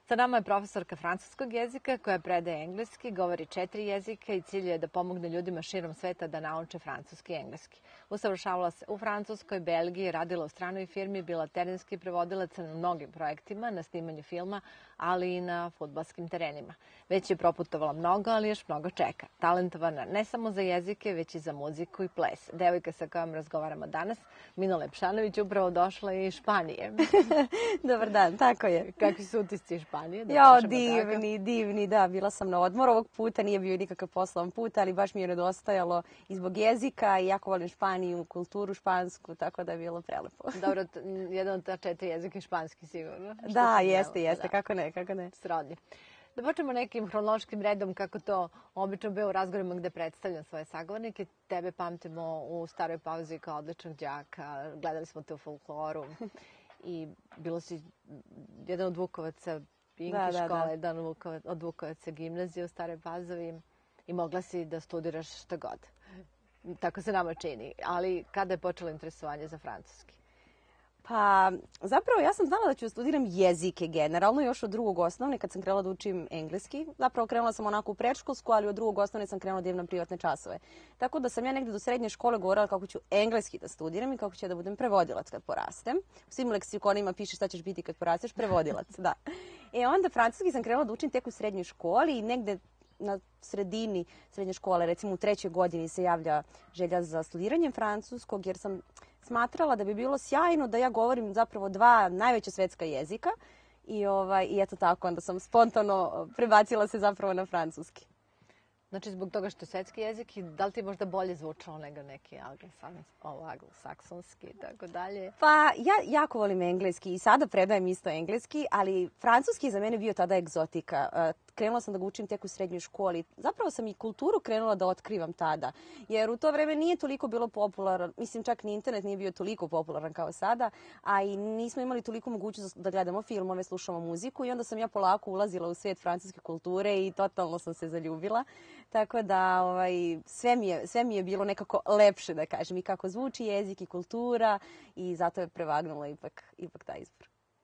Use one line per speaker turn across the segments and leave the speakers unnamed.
Sa nama je profesorka francuskog jezika koja predaje engleski, govori 4 jezika i cilj je da pomogne ljudima širom sveta da nauče francuski i engleski. Usavršavala se u Francuskoj, Belgiji, radila u stranoj firmi, bila terenski prevodilac na mnogim projektima, na snimanju filma, ali i na fudbalskim terenima. Već je proputovala mnogo, ali još mnogo čeka. Talentovana ne samo za jezike, već i za muziku i ples. Devojka sa kojom razgovaramo danas, Mina Lepšanović, upravo došla iz Španije.
Dobar dan, tako je.
Kakvi su utisci iz Španije?
Jo, divni, da, bila sam na odmoru. Ovog puta nije bio nikakav poslovan put, ali baš mi je nedostajalo i zbog jezika i jako volim Španiju, kulturu špansku, tako da je bilo prelepo.
Dobro, jedan od ta 4 jezika je španski sigurno.
Da, jeste, kako ne.
Srodni. Da počnemo nekim hronološkim redom kako to obično bio u razgovorima gde predstavljam svoje sagovornike. Tebe pamtimo u staroj pauzi kao odličnog đaka, gledali smo te u folkloru i bilo si jedan od Vukovaca Pinki škole, jedan od Vukovaca gimnazije u Staroj Pazovi i mogla si da studiraš šta god. Tako se nama čini. Ali kada je počelo interesovanje za francuski?
Pa, zapravo ja sam znala da ću studiram jezike generalno još od drugog osnovne kad sam krenula da učim engleski. Zapravo krenula sam onako u predškolsku, ali od drugog osnovne sam krenula da imam privatne časove. Tako da sam ja negdje do srednje škole govorila kako ću engleski da studiram i kako ću da budem prevodilac kad porastem. U svim leksikonima piše šta ćeš biti kad porasteš, prevodilac, da. Onda francuski sam krenula da učim tek u srednjoj školi i negde na sredini srednje škole, recimo u 3. godini se javlja želja za studiranjem francuskog jer sam smatrala da bi bilo sjajno da ja govorim zapravo 2 najveća svetska jezika i eto tako, onda sam spontano prebacila se zapravo na francuski.
Znači, zbog toga što je svetski jezik i da li ti možda bolje zvučalo nego neki anglosaksonski i tako dalje?
Pa, ja jako volim engleski i sada predajem isto engleski, ali francuski je za mene bio tada egzotika. Krenula sam da ga učim tek u srednjoj školi. Zapravo sam i kulturu krenula da otkrivam tada, jer u to vreme nije toliko bilo popularan, mislim čak ni internet nije bio toliko popularan kao sada, a i nismo imali toliko mogućnost da gledamo filmove, slušamo muziku i onda sam ja polako ulazila u svijet francuske kulture i totalno sam se zaljubila. Tako da sve mi je bilo nekako lepše, da kažem, i kako zvuči jezik i kultura i zato je prevagnulo ipak taj izbor.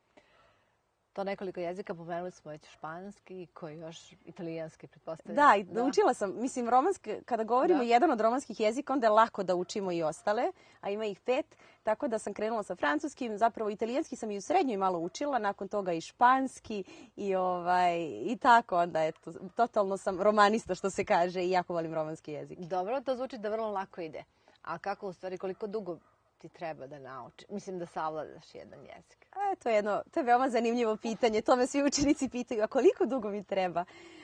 To nekoliko jezika, pomenuli smo već španski, koji još italijanski, pretpostavljam.
Da, učila sam. Mislim, romanski, kada govorimo jedan od romanskih jezika, onda je lako da učimo i ostale, a ima ih 5. Tako da sam krenula sa francuskim, zapravo italijanski sam i u srednjoj malo učila, nakon toga i španski i tako, onda eto, totalno sam romanista što se kaže i jako volim romanski jezik.
Dobro, to zvuči da vrlo lako ide. A kako u stvari, koliko dugo ti treba da nauči? Mislim da savladaš jedan jezik.
To je veoma zanimljivo pitanje. To me svi učenici pitaju. A koliko dugo mi treba?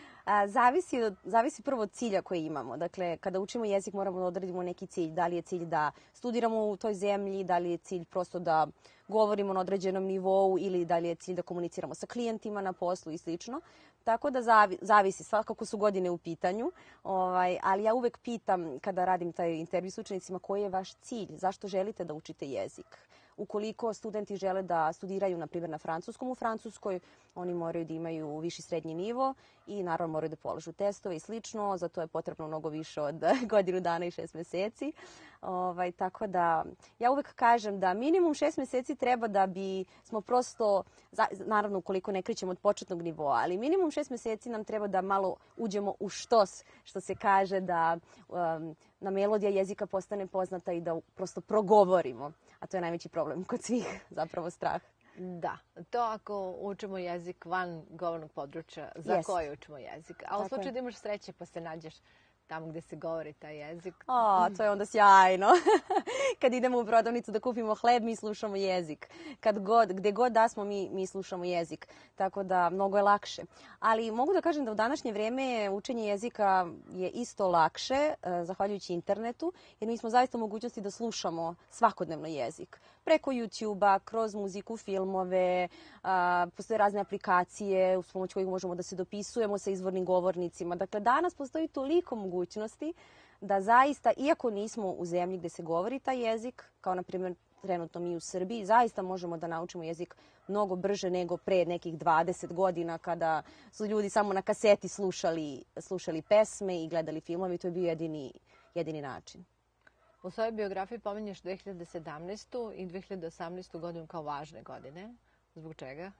Zavisi prvo od cilja koje imamo. Dakle, kada učimo jezik moramo da odredimo neki cilj. Da li je cilj da studiramo u toj zemlji, da li je cilj prosto da govorimo na određenom nivou ili da li je cilj da komuniciramo sa klijentima na poslu i slično. Tako da zavisi, svakako su godine u pitanju, ali ja uvek pitam kada radim taj intervju s učenicima koji je vaš cilj, zašto želite da učite jezik. Ukoliko studenti žele da studiraju, na primjer, na francuskom u Francuskoj, oni moraju da imaju viši srednji nivo i naravno moraju da polažu testove i slično. Za to je potrebno mnogo više od godinu dana i 6 meseci. Tako da ja uvek kažem da minimum 6 meseci treba da bi smo prosto, naravno ukoliko ne krećemo od početnog nivoa, ali minimum 6 meseci nam treba da malo uđemo u štos, što se kaže, da na melodija jezika postane poznata i da prosto progovorimo. A to je najveći problem kod svih, zapravo strah.
Da, to ako učimo jezik van govornog područja, za koji učimo jezik. A u slučaju da imaš sreće pa se nađeš tamo gde se govori taj jezik.
To je onda sjajno. Kad idemo u prodavnicu da kupimo hleb, mi slušamo jezik. Gde god da smo, mi slušamo jezik. Tako da mnogo je lakše. Ali mogu da kažem da u današnje vrijeme učenje jezika je isto lakše, zahvaljujući internetu, jer mi smo zaista u mogućnosti da slušamo svakodnevno jezik. Preko YouTube-a, kroz muziku, filmove, postoje razne aplikacije uz pomoć kojih možemo da se dopisujemo sa izvornim govornicima. Dakle, danas postoji toliko mogućnosti da zaista, iako nismo u zemlji gde se govori taj jezik, kao na primjer trenutno mi u Srbiji, zaista možemo da naučimo jezik mnogo brže nego pre nekih 20 godina kada su ljudi samo na kaseti slušali pesme i gledali filmove i to je bio jedini način.
U svojoj biografiji pominješ 2017. i 2018. godinu kao važne godine. Zbog čega?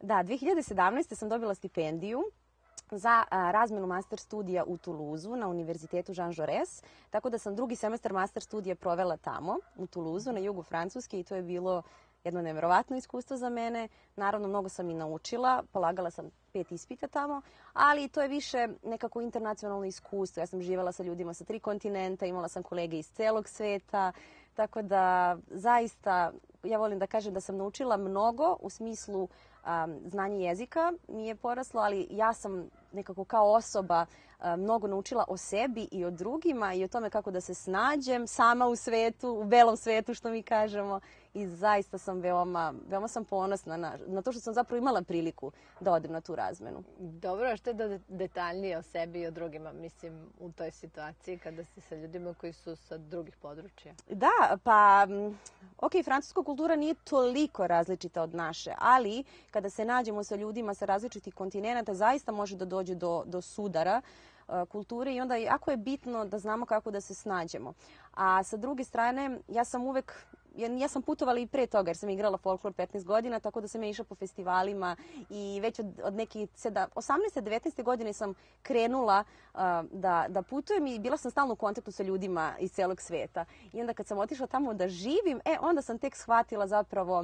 Da, 2017. sam dobila stipendiju za razmenu master studija u Toulouseu na Univerzitetu Jean Jaurès. Tako da sam drugi semestar master studija provela tamo, u Toulouseu, na jugu Francuske, i to je bilo jedno neverovatno iskustvo za mene. Naravno, mnogo sam i naučila, polagala sam 5 ispita tamo, ali to je više nekako internacionalno iskustvo. Ja sam živjela sa ljudima sa 3 kontinenta, imala sam kolege iz celog sveta, tako da zaista ja volim da kažem da sam naučila mnogo u smislu znanje jezika mi je poraslo, ali ja sam nekako kao osoba mnogo naučila o sebi i o drugima i o tome kako da se snađem sama u svetu, u belom svetu što mi kažemo, i zaista sam veoma sam ponosna na to što sam zapravo imala priliku da odem na tu razmenu.
Dobro, a što je detaljnije o sebi i o drugima, mislim, u toj situaciji kada ste sa ljudima koji su sa drugih područja?
Da, pa francuska kultura nije toliko različita od naše, ali kada se nađemo sa ljudima sa različitih kontinenata, zaista može da dođe do sudara kulture i onda jako je bitno da znamo kako da se snađemo. A sa druge strane, ja sam putovala i pre toga jer sam igrala folklor 15 godina, tako da sam ja išla po festivalima i već od nekih 18-19 godine sam krenula da putujem i bila sam stalno u kontaktu sa ljudima iz celog sveta. I onda kad sam otišla tamo da živim, onda sam tek shvatila zapravo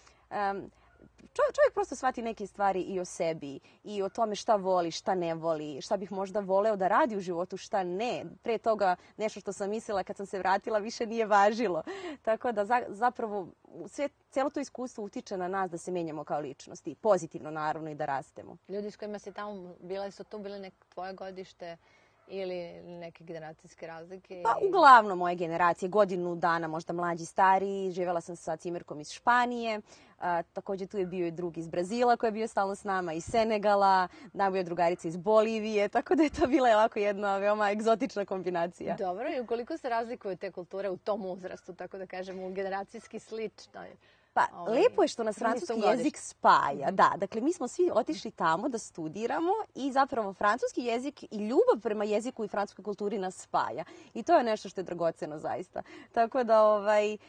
čovjek prosto shvati neke stvari i o sebi i o tome šta voli, šta ne voli, šta bih možda voleo da radi u životu, šta ne. Pre toga nešto što sam mislila kad sam se vratila više nije važilo. Tako da zapravo cijelo to iskustvo utiče na nas da se menjamo kao ličnosti. Pozitivno naravno i da rastemo.
Ljudi s kojima si tamo bila, su tu bile neko tvoje godište ili neke generacijske razlike?
Pa uglavnom moje generacije, godinu dana možda mlađi, stariji. Živjela sam sa cimerkom iz Španije. Također tu je bio i drug iz Brazila koji je bio stalno s nama, iz Senegala, najbolja drugarica iz Bolivije, tako da je to bila ovako jedna veoma egzotična kombinacija.
Dobro, i ukoliko se razlikuju te kulture u tom uzrastu, tako da kažemo, generacijski slično?
Pa, lepo je što nas francuski jezik spaja. Da, dakle, mi smo svi otišli tamo da studiramo i zapravo francuski jezik i ljubav prema jeziku i francuskoj kulturi nas spaja. I to je nešto što je dragoceno zaista. Tako da,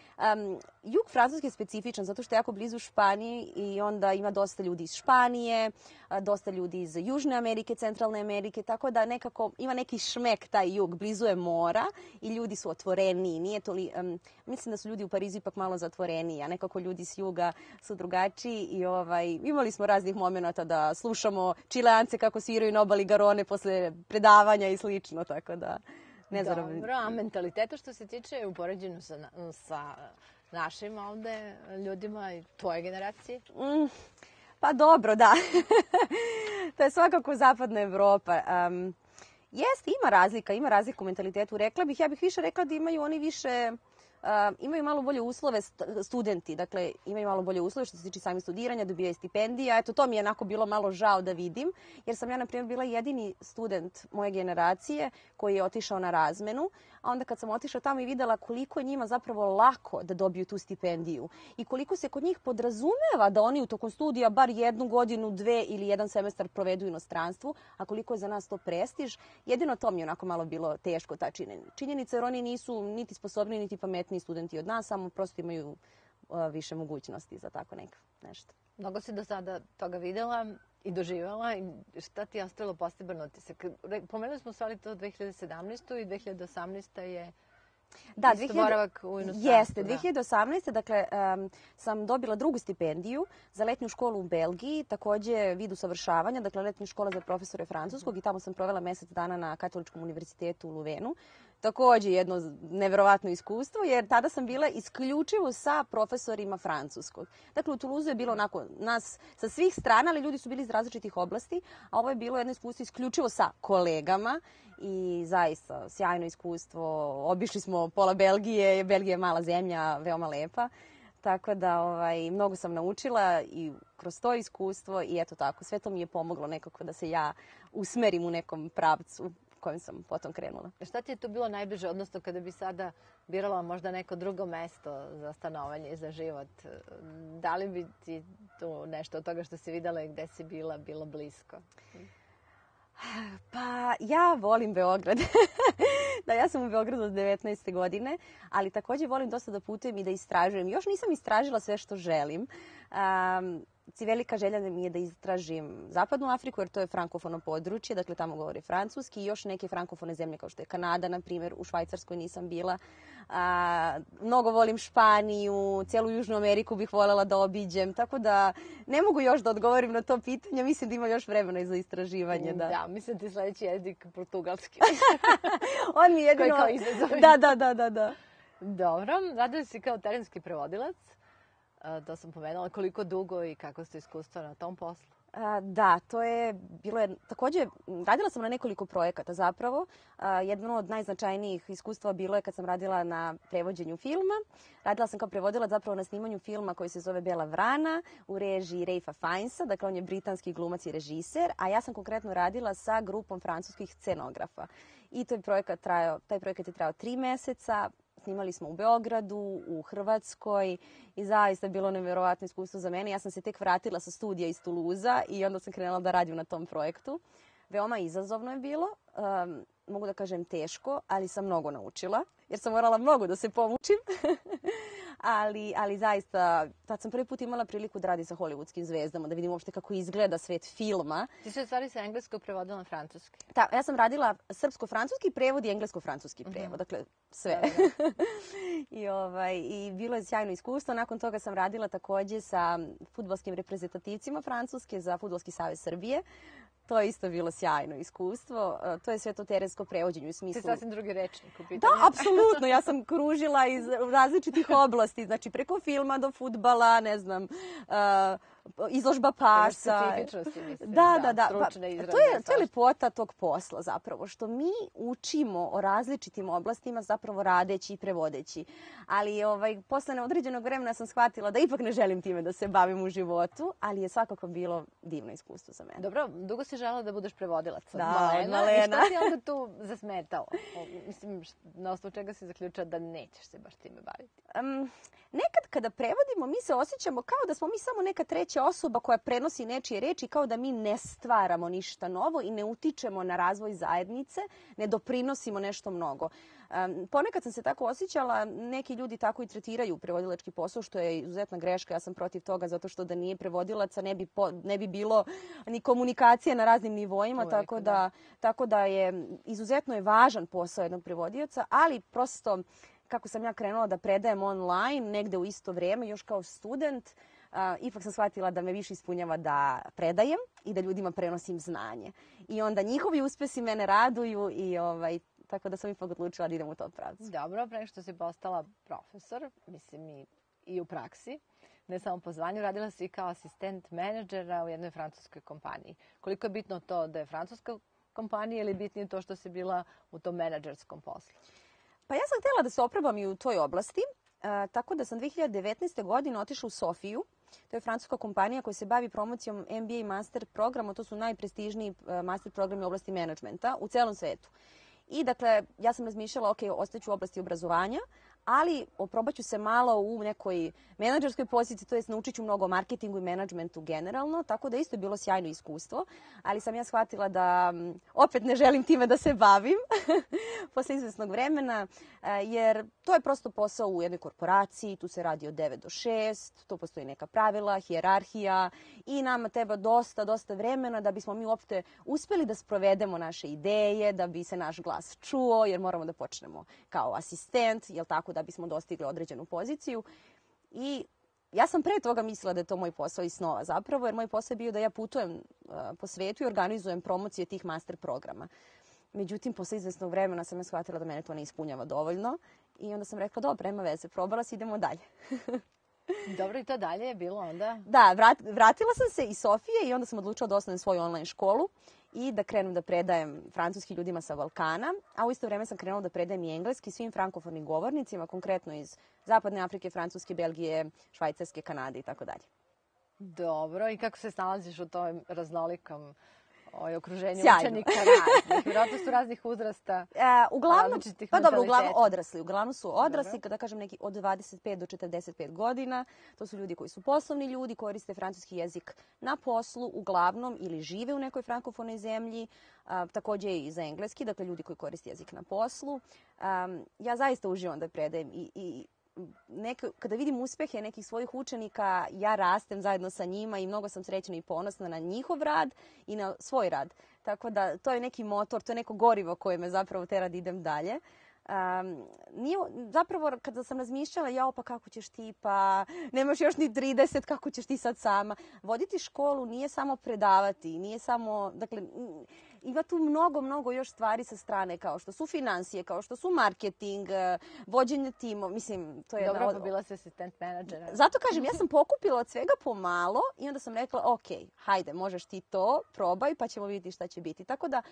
jug Francuske je specifičan zato što je jako blizu Španiji i onda ima dosta ljudi iz Španije, dosta ljudi iz Južne Amerike, Centralne Amerike, tako da nekako ima neki šmek taj jug, blizu je mora i ljudi su otvoreniji. Mislim da su ljudi u Parizu ipak malo zatvoreniji, a nekako ljudi s juga su drugačiji i imali smo raznih momenata da slušamo Čileance kako sviraju na obali Garone posle predavanja i slično, tako da ne znam.
Dobro, a mentaliteta što se tiče u poređenju sa našim ovde ljudima i tvoje generacije?
Pa dobro, da. To je svakako zapadna Evropa. Jeste, ima razlika u mentalitetu. Ja bih više rekla da imaju oni više... imaju malo bolje uslove studenti, dakle imaju malo bolje uslove što se tiče samih studiranja, dobijaju stipendija. Eto, to mi je onako bilo malo žao da vidim, jer sam ja, na primjer, bila jedini student moje generacije koji je otišao na razmenu, a onda kad sam otišla tamo i videla koliko je njima zapravo lako da dobiju tu stipendiju i koliko se kod njih podrazumeva da oni u tokom studija bar 1 godinu, 2 ili 1 semestar provedu u inostranstvu, a koliko je za nas to prestiž, jedino to mi je onako malo bilo teško, ta činjenica, jer oni nisu niti sposobni, niti pametni studenti od nas, samo prosto imaju više mogućnosti za tako nešto.
Mnogo si do sada toga videla i doživjela i šta ti je ostavilo poseban utisak? Pomenuli smo stvari to 2017. i 2018. je isto boravak u inostranstvu.
Jeste, 2018. Dakle, sam dobila drugu stipendiju za letnju školu u Belgiji, također vid usavršavanja, dakle letnja škola za profesore francuskog i tamo sam provela mjesec dana na Katoličkom univerzitetu u Luvenu. Također jedno neverovatno iskustvo, jer tada sam bila isključivo sa profesorima francuskog. Dakle, u Toulouseu je bilo onako nas sa svih strana, ali ljudi su bili iz različitih oblasti, a ovo je bilo jedno iskustvo isključivo sa kolegama i zaista sjajno iskustvo. Obišli smo pola Belgije, Belgija je mala zemlja, veoma lepa. Tako da mnogo sam naučila i kroz to iskustvo i eto tako, sve to mi je pomoglo nekako da se ja usmerim u nekom pravcu kojim sam potom krenula.
Šta ti je tu bilo najbliže, odnosno kada bi sada birala možda neko drugo mesto za stanovanje i za život? Da li bi ti tu nešto od toga što si videla i gde si bila, bilo blisko?
Pa ja volim Beograd. Da, ja sam u Beogradu od 19. godine, ali također volim dosta da putujem i da istražujem. Još nisam istražila sve što želim. velika želja mi je da istražim Zapadnu Afriku, jer to je frankofono područje, dakle tamo govore francuski i još neke frankofone zemlje kao što je Kanada, na primjer, u Švajcarskoj nisam bila. Mnogo volim Španiju, cijelu Južnu Ameriku bih voljela da obiđem, tako da ne mogu još da odgovorim na to pitanje, mislim da ima još vremena za istraživanje.
Da, mislim ti sledeći jezik portugalski.
On mi jedino...
Koji kao izazov.
Da.
Dobro, radili si kao terenski prevodilac. To sam pomenula. Koliko dugo i kako ste iskustva na tom poslu?
Da, to je bilo također, radila sam na nekoliko projekata zapravo. Jedno od najznačajnijih iskustva bilo je kad sam radila na prevođenju filma. Radila sam kao prevodilac zapravo na snimanju filma koji se zove Bela vrana u režiji Ralpha Fiennesa, dakle on je britanski glumac i režiser, a ja sam konkretno radila sa grupom francuskih scenografa. I taj projekat je trajao 3 meseca. Snimali smo u Beogradu, u Hrvatskoj i zaista je bilo nevjerovatno iskustvo za mene. Ja sam se tek vratila sa studija iz Tuluza i onda sam krenula da radim na tom projektu. Veoma izazovno je bilo, mogu da kažem teško, ali sam mnogo naučila jer sam morala mnogo da se pomučim. ali zaista, tad sam prvi put imala priliku da radim sa hollywoodskim zvezdama, da vidim uopšte kako izgleda svet filma.
Ti si u stvari sa engleskog prevodila na francuski.
Da, ja sam radila srpsko-francuski prevod i englesko-francuski prevod, dakle sve. I bilo je sjajno iskustvo. Nakon toga sam radila takođe sa fudbalskim reprezentativcima Francuske za Fudbalski savez Srbije. To je isto bilo sjajno iskustvo. To je sve to terensko prevođenje u smislu...
Ti sasvim drugi rečnik u pitanju.
Da, apsolutno. Ja sam kružila iz različitih oblasti. Znači, preko filma do fudbala, ne znam, izložba pasa.
Specifičnosti, mislim.
Da.
Stručne izraze.
To je lepota tog posla zapravo, što mi učimo o različitim oblastima zapravo radeći i prevodeći. Ali posle određenog vremena sam shvatila da ipak ne želim time da se bavim u životu, ali je svakako bilo divno iskustvo za mene.
Dobro, dugo si želela da budeš prevodilac od
Malena.
I što ti onda tu zasmetalo? Mislim, na osnovu čega si zaključila da nećeš se baš time baviti?
Nekad kada prevodimo, mi se osjećamo kao da smo mi samo neka treća osoba koja prenosi nečije reči, kao da mi ne stvaramo ništa novo i ne utičemo na razvoj zajednice, ne doprinosimo nešto mnogo. Ponekad sam se tako osjećala, neki ljudi tako i tretiraju prevodilački posao, što je izuzetna greška. Ja sam protiv toga zato što da nije prevodilaca ne bi bilo ni komunikacije na raznim nivoima, tako da je izuzetno je važan posao jednog prevodioca, ali prosto kako sam ja krenula da predajem online negde u isto vrijeme, još kao student, ipak sam shvatila da me više ispunjava da predajem i da ljudima prenosim znanje. I onda njihovi uspjesi mene raduju i tako da sam ipak odlučila da idem u tom pravcu.
Dobro, pre što si postala profesor, mislim i u praksi, ne samo po zvanju, radila si kao asistent menadžera u jednoj francuskoj kompaniji. Koliko je bitno to da je francuska kompanija ili bitnije to što si bila u tom menadžerskom poslu?
Pa ja sam htjela da se oprobam i u toj oblasti, tako da sam 2019. godine otišla u Sofiju. To je francuska kompanija koja se bavi promocijom MBA i master programa. To su najprestižniji master programi u oblasti menadžmenta u celom svetu. I dakle, ja sam razmišljala, ostaću u oblasti obrazovanja, ali oprobat ću se malo u nekoj menadžerskoj poziciji, to jest naučit ću mnogo o marketingu i menadžmentu generalno, tako da isto je bilo sjajno iskustvo, ali sam ja shvatila da opet ne želim time da se bavim posle izvesnog vremena, jer to je prosto posao u jednoj korporaciji, tu se radi od 9 do 6, tu postoji neka pravila, hijerarhija i nama treba dosta vremena da bismo mi uopšte uspjeli da sprovedemo naše ideje, da bi se naš glas čuo, jer moramo da počnemo kao asistent, jel tako, da bismo dostigli određenu poziciju. I ja sam pre toga mislila da je to moj posao iz snova zapravo, jer moj posao je bio da ja putujem po svetu i organizujem promocije tih master programa. Međutim, posle izvesnog vremena sam ja shvatila da mene to ne ispunjava dovoljno i onda sam rekla, dobro, nema veze, probala se, idemo dalje.
Dobro, i to dalje je bilo onda?
Da, vratila sam se iz Sofije i onda sam odlučila da osnovim svoju online školu i da krenem da predajem francuski ljudima sa Balkana, a u isto vrijeme sam krenula da predajem i engleski svim frankofonim govornicima, konkretno iz Zapadne Afrike, Francuske, Belgije, Švajcarske, Kanade i tako dalje.
Dobro, i kako se snalaziš u tom raznolikom okruženju
Sjajno.
Učenika raznih? Vjerojatno su raznih uzrasta, različitih
uglavnom odrasli. Uglavnom su odrasli, kada kažem neki od 25 do 45 godina. To su ljudi koji su poslovni ljudi, koriste francuski jezik na poslu uglavnom ili žive u nekoj frankofonoj zemlji. Također i za engleski, dakle ljudi koji koriste jezik na poslu. Ja zaista uživam da predajem i kada vidim uspehe nekih svojih učenika, ja rastem zajedno sa njima i mnogo sam srećna i ponosna na njihov rad i na svoj rad. Tako da to je neki motor, to je neko gorivo koje me zapravo tera da idem dalje. Zapravo kada sam razmišljala, jao pa kako ćeš ti, pa nemaš još ni 30, kako ćeš ti sad sama. Voditi školu nije samo predavati, nije samo, dakle, ima tu mnogo još stvari sa strane, kao što su finansije, kao što su marketing, vođenje timova, mislim, to je
Dobro, pa bila si asistent menadžera.
Zato kažem, ja sam pokupila od svega pomalo i onda sam rekla, ok, hajde, možeš ti to, probaj, pa ćemo vidjeti šta će biti. Tako da,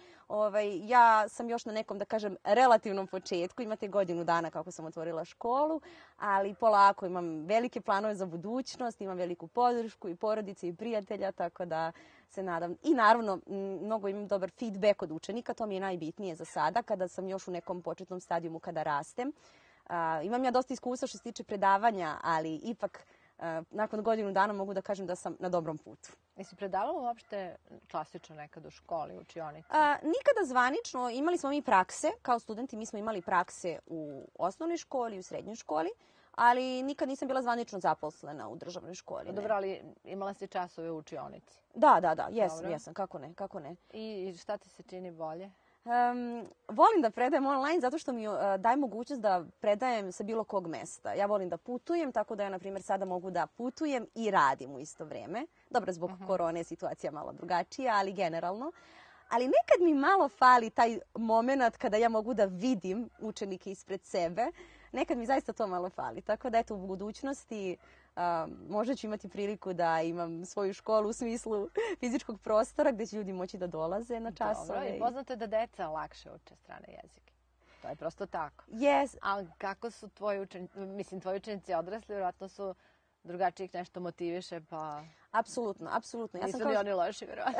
ja sam još na nekom, da kažem, relativnom početku, imate godinu dana kako sam otvorila školu, ali polako imam velike planove za budućnost, imam veliku podršku i porodice i prijatelja, tako da se nadam. I naravno, mnogo imam dobar feedback od učenika, to mi je najbitnije za sada, kada sam još u nekom početnom stadijumu kada rastem. Imam ja dosta iskustva što se tiče predavanja, ali ipak nakon godinu dana mogu da kažem da sam na dobrom putu.
Jesi predavala uopšte klasično nekad u školi, učionici?
Nikada zvanično. Imali smo mi prakse, kao studenti mi smo imali prakse u osnovnoj školi, u srednjoj školi, ali nikad nisam bila zvanično zaposlena u državnoj školi.
Dobro, ali imala si časove u učionici?
Da, jesam, kako ne.
I šta ti se čini bolje?
Volim da predajem online zato što mi daje mogućnost da predajem sa bilo kog mesta. Ja volim da putujem, tako da ja, na primjer, sada mogu da putujem i radim u isto vrijeme. Dobro, zbog korone je situacija malo drugačija, ali generalno. Ali nekad mi malo fali taj moment kada ja mogu da vidim učenike ispred sebe. Nekad mi zaista to malo fali. Tako da, eto, u budućnosti možda ću imati priliku da imam svoju školu u smislu fizičkog prostora gdje će ljudi moći da dolaze na časove.
Dobro, i poznato je da deca lakše uče strane jezike. To je prosto tako.
Yes.
Ali kako su tvoji učenici odrasli, vjerojatno su drugačije ih nešto motiviše, pa...
Apsolutno.
Nisu ni oni loši, vjerojatno.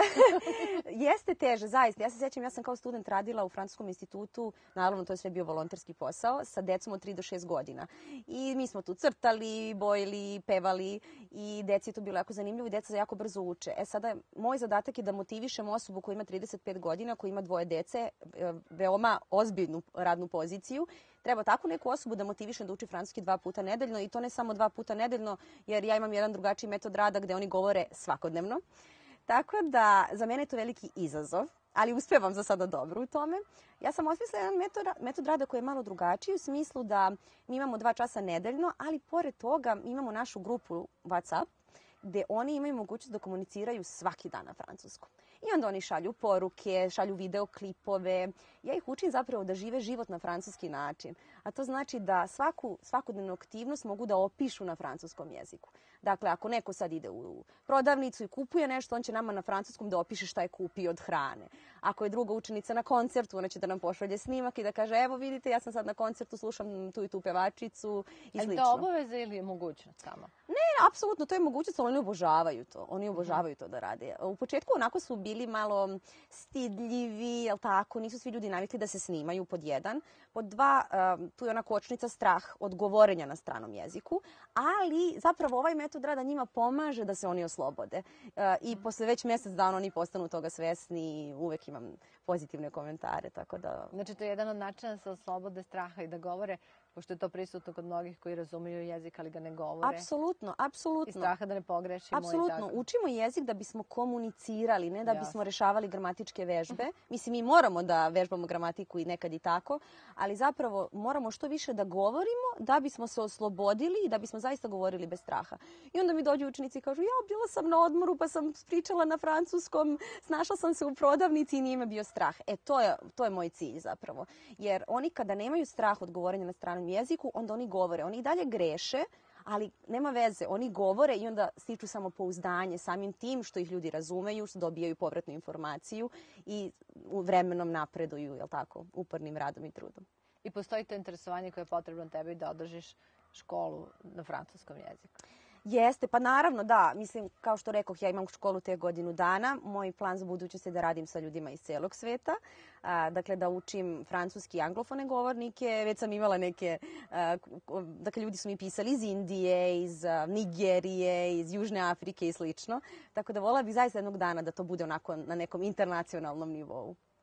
Jeste teže, zaista. Ja se sjećam, ja sam kao student radila u Francuskom institutu, naravno to je sve bio volonterski posao, sa decom od 3 do 6 godina. I mi smo tu crtali, bojili, pevali i deci je to bilo jako zanimljivo i deca jako brzo uče. Sada, moj zadatak je da motivišem osobu koja ima 35 godina, koja ima 2 dece, veoma ozbiljnu radnu poziciju. Treba takvu neku osobu da motivišem da uči francuski 2 puta nedeljno i to ne samo 2 puta nedeljno, jer ja imam jedan drugačiji metod rada gde oni govore svakodnevno. Tako da za mene je to veliki izazov, ali uspevam za sada dobro u tome. Ja sam osmislila jedan metod rada koji je malo drugačiji u smislu da mi imamo 2 časa nedeljno, ali pored toga imamo našu grupu WhatsApp gde oni imaju mogućnost da komuniciraju svaki dan na francuskom. I onda oni šalju poruke, šalju videoklipove. Ja ih učim zapravo da žive život na francuski način. A to znači da svakodnevnu aktivnost mogu da opišu na francuskom jeziku. Dakle, ako neko sad ide u prodavnicu i kupuje nešto, on će nama na francuskom da opiše šta je kupio od hrane. Ako je druga učenica na koncertu, ona će da nam pošalje snimak i da kaže, evo vidite, ja sam sad na koncertu, slušam tu i tu pevačicu i slično.
Je to obaveza ili je mogućnost samo?
Ne, apsolutno, to je mogućnost, ali oni obožavaju to. Oni obožavaju to da rade. U početku onako su bili malo stidljivi, jel tako, nisu svi ljudi navikli da se snimaju, pod 1. Pod 2, tu je ona kočnica strah od govorenja na stranom jeziku, ali zapravo ovaj metod rada njima pomaže da se oni oslobode. I posle već mjesec dana oni postanu toga svesni i uvek imam pozitivne komentare, tako da...
Znači, to je jedan od načina da se oslobode straha i da govore, pošto je to prisutno kod mnogih koji razumiju jezik, ali ga ne govore.
Apsolutno.
I straha da ne pogrešimo.
Apsolutno. Učimo jezik da bismo komunicirali, ne da bismo rešavali gramatičke vežbe. Mislim, mi moramo da vežbamo gramatiku i nekad i tako, ali zapravo moramo što više da govorimo da bismo se oslobodili i da bismo zaista govorili bez straha. I onda mi dođu učenici i kažu, ja bila sam na odmoru pa sam pričala na francuskom, snašla sam se u prodavnici i nije me bio strah. To je moj cilj zapravo. Jer oni kada nemaju strah od govorenja na stranom jeziku, onda oni govore. Oni i dalje greše, ali nema veze. Oni govore i onda stiču samopouzdanje samim tim što ih ljudi razumeju, što dobijaju povratnu informaciju i vremenom napreduju, jel tako, upornim radom i trudom.
I postoji to interesovanje koje je potrebno tebi da održiš školu na francuskom jeziku?
Jeste, pa naravno da. Mislim, kao što rekoh, ja imam školu te godinu dana. Moj plan za budućnost je da radim sa ljudima iz celog sveta. Dakle, da učim francuski i anglofone govornike. Već sam imala neke, dakle, ljudi su mi pisali iz Indije, iz Nigerije, iz Južne Afrike i slično. Tako da vola bih zaista jednog dana da to bude onako na nekom internacionalnom nivou.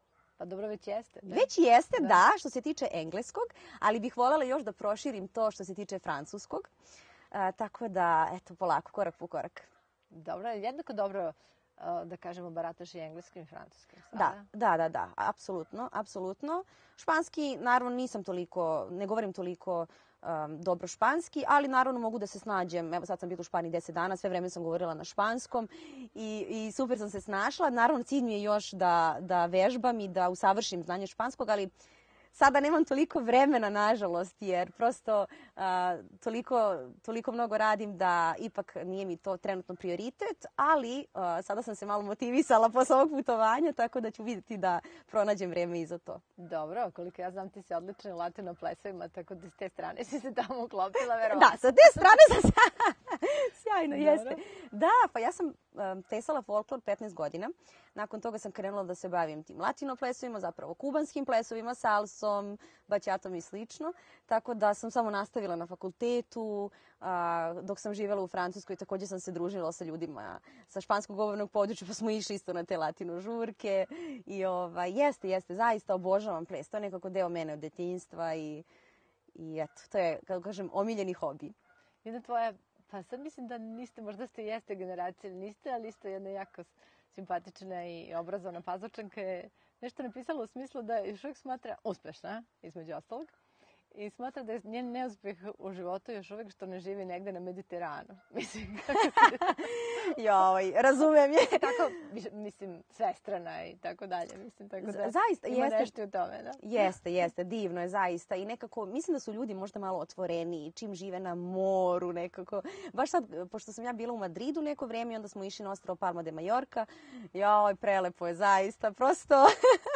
Pa dobro, već jeste. Da?
Već jeste, da, što se tiče engleskog, ali bih voljela još da proširim to što se tiče francuskog. Tako da, eto, polako, korak po korak.
Dobro, jednako dobro, da kažemo, barataš i engleskim i francuskim.
Da, apsolutno. Španski, naravno, nisam toliko, ne govorim toliko dobro španski, ali naravno mogu da se snađem. Evo sad sam bila u Španiji 10 dana, sve vreme sam govorila na španskom i super sam se snašla. Naravno, cilj mi je još da vežbam i da usavršim znanje španskog, ali sada nemam toliko vremena, nažalost, jer prosto toliko mnogo radim da ipak nije mi to trenutno prioritet, ali sada sam se malo motivisala posle ovog putovanja, tako da ću vidjeti da pronađem vreme i za to.
Dobro, koliko ja znam, ti si odlična u latino plesovima, tako da s te strane si se tamo uklopila, verovatno.
Da, sa te strane sam se... Sjajno, jeste. Da, pa ja sam plesala folklor 15 godina. Nakon toga sam krenula da se bavim tim latino plesovima, zapravo kubanskim plesovima, salsom, baćatom i slično. Tako da sam samo nastavila na fakultetu. Dok sam živjela u Francuskoj, također sam se družila sa ljudima sa španskog govornog područja, pa smo išli isto na te latino žurke. I jeste, zaista obožavam ples. To je nekako deo mene od detinjstva i eto, to je, kako kažem, omiljeni hobi.
Jedna tvoja, pa sad mislim da niste, možda ste jeste generacija, niste, ali isto jedna jako simpatična i obrazovana Pazovčanka je nešto napisala u smislu da još uvijek smatra uspešna, između ostalog, i smatra da je njen neuspjeh u životu još uvijek što ne živi negde na Mediteranu. Mislim, kako se...
razumem je.
Tako, mislim, svestrana i tako dalje. Mislim, tako da
zaista,
ima nešto u tome, da?
Jeste, divno je zaista. I nekako, mislim da su ljudi možda malo otvoreniji, čim žive na moru nekako. Baš sad, pošto sam ja bila u Madridu neko vrijeme i onda smo išli na ostrvo Palma de Mallorca. Prelepo je zaista, prosto...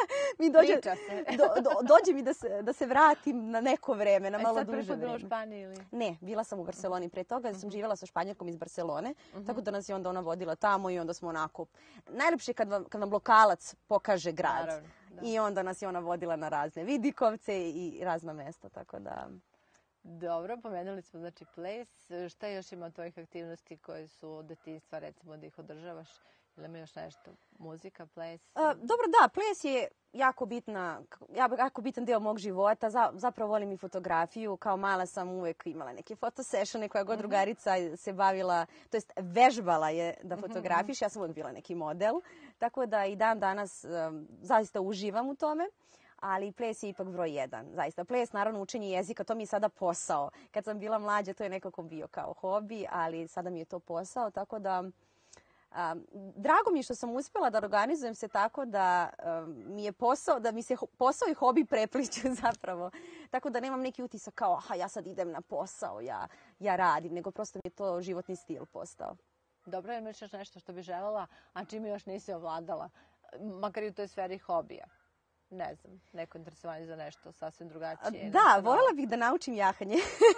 dođe mi da se vratim na neko vreme, na malo duže vreme.
Sad prvi put bila u Španiji ili?
Ne, bila sam u Barceloni pre toga, sam živjela sa Španjerkom iz Barcelone, tako da nas je onda ona vodila tamo i onda smo onako... Najlepše je kad vam lokalac pokaže grad.
Naravno, da.
I onda nas je ona vodila na razne vidikovce i razna mesta, tako da...
Dobro, pomenuli smo znači ples. Šta još ima od tvojih aktivnosti koje su od detinjstva, recimo, da ih održavaš? Ili ima još nešto? Muzika, ples?
Dobro, da, ples je jako bitan deo mog života. Zapravo volim i fotografiju. Kao mala sam uvek imala neke fotosešone koja god drugarica se bavila, to jest vežbala je da fotografiš. Ja sam uvek bila neki model. Tako da i dan danas zaista uživam u tome. Ali ples je ipak broj 1. Zaista, ples, naravno, učenje jezika, to mi je sada posao. Kad sam bila mlađa, to je nekako bio kao hobi, ali sada mi je to posao, tako da... drago mi je što sam uspjela da organizujem se tako da mi se posao i hobi prepliću zapravo. Tako da nemam neki utisak kao, ja sad idem na posao, ja radim, nego prosto mi je to životni stil postao.
Dobro, jer imaš još nešto što bi željela, a čime još nisi ovladala, makar i u toj sferi hobija? Ne znam, neko interesovanje za nešto sasvim drugačije.
Da, voljela bih da naučim jahanje.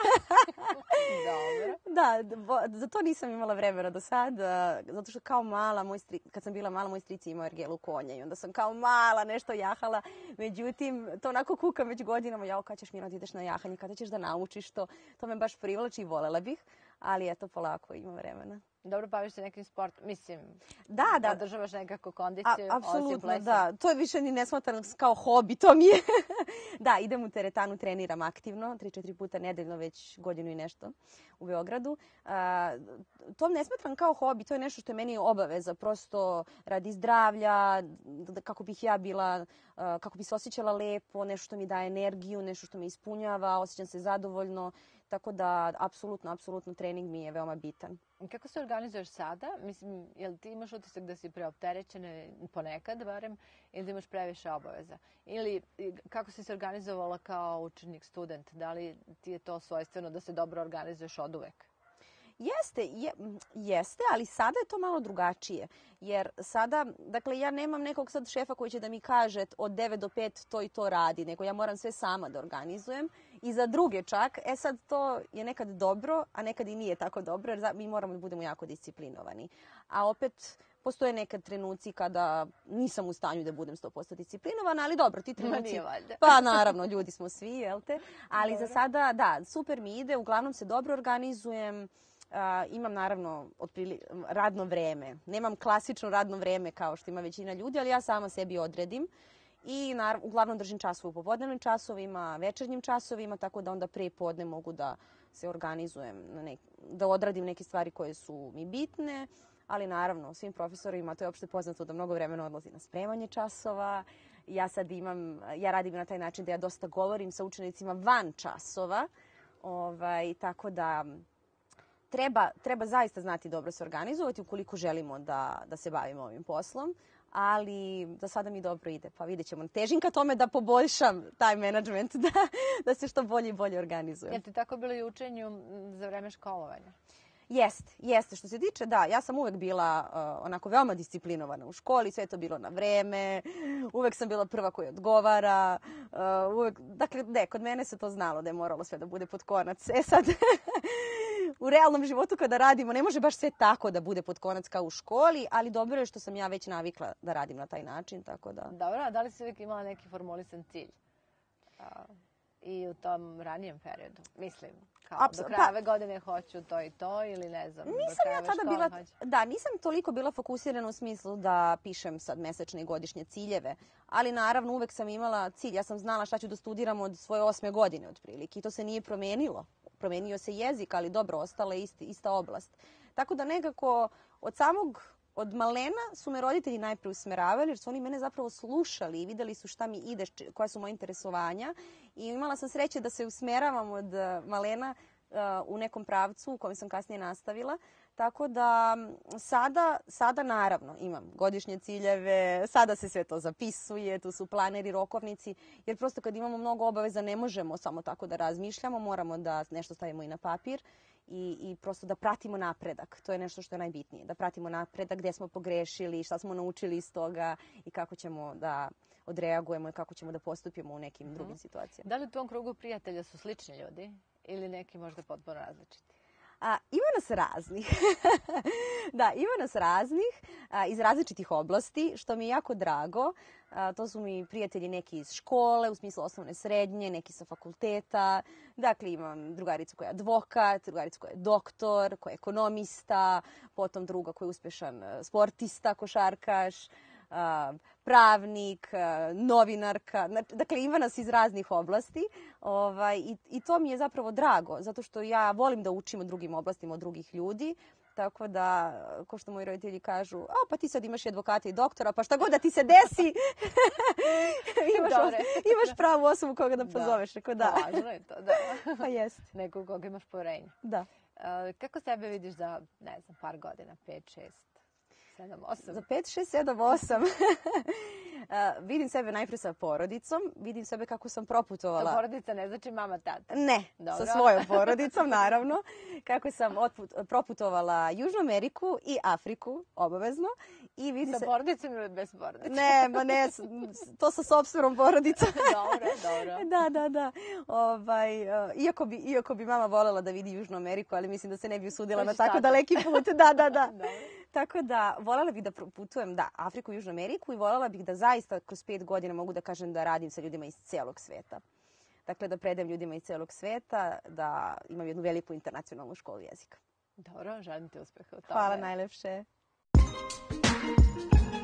Dobro.
Da, za to nisam imala vremena do sad, zato što kao mala, kad sam bila mala, moj stric je imao ergelu konja i onda sam kao mala nešto jahala. Međutim, to onako kukam već godinama, kad ćeš Mila da ideš na jahanje, kada ćeš da naučiš to, to me baš privlači i voljela bih, ali eto, polako ima vremena.
Dobro, baviš se nekim sportom, mislim,
da.
Održavaš nekako kondiciju,
apsolutno, da. To je više ni ne smatram kao hobi, to mi je. Da, idem u teretanu, treniram aktivno, 3-4 puta nedeljno, već godinu i nešto u Beogradu. To ne smatram kao hobi, to je nešto što je meni obaveza, prosto radi zdravlja, kako bih ja bila, kako bi se osjećala lepo, nešto što mi daje energiju, nešto što me ispunjava, osjećam se zadovoljno. Tako da, apsolutno, trening mi je veoma bitan.
Kako se organizuješ sada? Mislim, jel ti imaš utisak da si preopterećena, ponekad barem, ili da imaš previše obaveza? Ili kako si se organizovala kao učenik, student? Da li ti je to svojstveno da se dobro organizuješ oduvek?
Jeste, ali sada je to malo drugačije. Jer sada, dakle, ja nemam nekog sad šefa koji će da mi kaže od 9 do 5 to i to radi, nego ja moram sve sama da organizujem. I za druge čak, sad to je nekad dobro, a nekad i nije tako dobro, jer mi moramo da budemo jako disciplinovani. A opet, postoje nekad trenuci kada nisam u stanju da budem 100% disciplinovana, ali dobro, ti trenuci... Pa naravno, ljudi smo svi, jel te? Ali za sada, da, super mi ide, uglavnom se dobro organizujem. Imam naravno radno vreme. Nemam klasično radno vreme kao što ima većina ljudi, ali ja sama sebi odredim. I uglavnom držim časove u popodnevnim časovima, večernjim časovima, tako da onda pre podne mogu da se organizujem, da odradim neke stvari koje su mi bitne, ali naravno svim profesorima to je opšte poznato da mnogo vremena odlazi na spremanje časova. Ja radim na taj način da ja dosta govorim sa učenicima van časova, tako da treba zaista znati dobro se organizovati ukoliko želimo da se bavimo ovim poslom, ali za sada mi dobro ide. Pa vidjet ćemo. Težim ka tome da poboljšam taj menadžment, da se što bolje i bolje organizujem.
Jel ti tako bilo i u učenju za vreme školovanja?
Jeste. Što se tiče, da, ja sam uvek bila onako veoma disciplinovana u školi, sve je to bilo na vreme, uvek sam bila prva koja odgovara, dakle, kod mene se to znalo da je moralo sve da bude pod konac. Sad, u realnom životu kada radimo, ne može baš sve tako da bude pod konac kao u školi, ali dobro je što sam ja već navikla da radim na taj način, tako da...
Dobro, a da li si uvijek imala neki formulisan cilj? I u tom ranijem periodu, mislim, kao do kraja ove godine hoću to i to ili ne znam, do kraja ove škole hoću?
Da, nisam toliko bila fokusirana u smislu da pišem sad mesečne i godišnje ciljeve, ali naravno uvek sam imala cilj. Ja sam znala šta ću da studiram od svoje 8. godine otprilike i to se nije promenilo. Promenio se jezik, ali dobro, ostala je ista oblast. Tako da nekako od malena su me roditelji najpre usmeravali jer su oni mene zapravo slušali i videli su šta mi ide, koja su moja interesovanja i imala sam sreće da se usmeravam od malena u nekom pravcu u kojem sam kasnije nastavila. Tako da sada naravno imam godišnje ciljeve, sada se sve to zapisuje, tu su planeri, rokovnici, jer prosto kad imamo mnogo obaveza ne možemo samo tako da razmišljamo, moramo da nešto stavimo i na papir i prosto da pratimo napredak. To je nešto što je najbitnije, da pratimo napredak, gdje smo pogrešili, šta smo naučili iz toga i kako ćemo da odreagujemo i kako ćemo da postupimo u nekim drugim situacijama.
Da li u tvom krugu prijatelja su slični ljudi ili neki možda potpuno različiti?
Ima nas raznih. Da, ima nas raznih iz različitih oblasti, što mi je jako drago. To su mi prijatelji neki iz škole, u smislu osnovne, srednje, neki sa fakulteta. Dakle, imam drugaricu koja je advokat, drugaricu koja je doktor, koja je ekonomista, potom druga koja je uspešan sportista, košarkaš, pravnik, novinarka. Dakle, ima nas iz raznih oblasti i to mi je zapravo drago, zato što ja volim da učim o drugim oblastima, od drugih ljudi. Tako da, ko što moji roditelji kažu, pa ti sad imaš i advokata i doktora, pa šta god da ti se desi, imaš pravu osobu koga da pozoveš. Da.
Važno je to, da.
Pa jest.
Nekog koga imaš poverenje.
Da.
Kako sebe vidiš za, ne znam, par godina, 5, 6, 7, 8?
Za 5, 6, 7, 8. Vidim sebe najpre sa porodicom, vidim sebe kako sam proputovala.
To porodica ne znači mama, tata?
Ne, sa svojom porodicom, naravno. Kako sam proputovala Južnu Ameriku i Afriku, obavezno. I vidi
sa porodicom ili bez porodice?
Ne, to sa sopstvenom porodicom.
Dobro.
Da. Iako bi mama voljela da vidi Južnu Ameriku, ali mislim da se ne bi usudila na tako daleki put. Da. Tako da voljela bih da putujem Afriku i Južnu Ameriku i voljela bih da zaista kroz 5 godina mogu da kažem da radim sa ljudima iz celog sveta. Dakle, da predajem ljudima iz celog sveta, da imam jednu veliku internacionalnu školu jezika.
Dobro, želim ti uspeha u tome.
Hvala najlepše.